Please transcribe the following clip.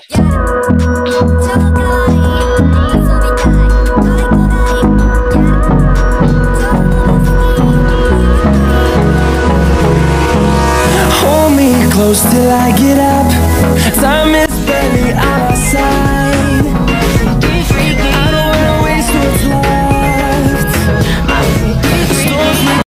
Hold me close till I get up. Time